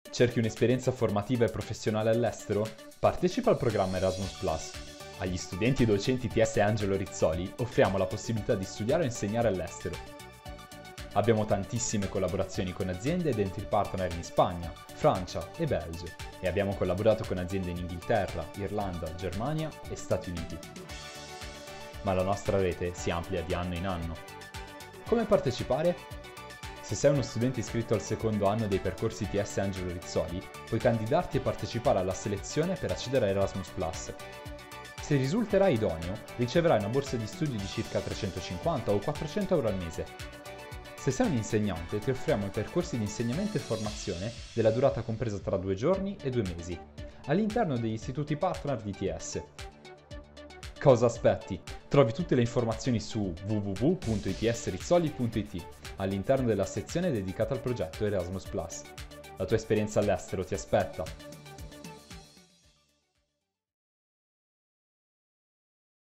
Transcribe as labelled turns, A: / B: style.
A: Cerchi un'esperienza formativa e professionale all'estero? Partecipa al programma Erasmus+. Agli studenti e docenti TS Angelo Rizzoli offriamo la possibilità di studiare e insegnare all'estero. Abbiamo tantissime collaborazioni con aziende ed enti partner in Spagna, Francia e Belgio e abbiamo collaborato con aziende in Inghilterra, Irlanda, Germania e Stati Uniti. Ma la nostra rete si amplia di anno in anno. Come partecipare? Se sei uno studente iscritto al secondo anno dei percorsi TS Angelo Rizzoli, puoi candidarti e partecipare alla selezione per accedere a Erasmus+. Se risulterai idoneo, riceverai una borsa di studio di circa 350 o 400 euro al mese. Se sei un insegnante, ti offriamo i percorsi di insegnamento e formazione della durata compresa tra 2 giorni e 2 mesi, all'interno degli istituti partner di TS. Cosa aspetti? Trovi tutte le informazioni su www.itsrizzoli.it all'interno della sezione dedicata al progetto Erasmus+. La tua esperienza all'estero ti aspetta!